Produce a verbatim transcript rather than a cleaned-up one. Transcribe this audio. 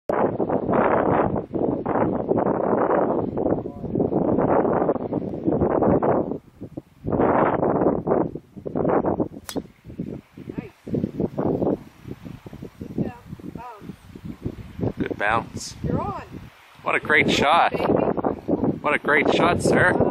Good bounce. You're on. What a great shot. What a great shot, sir.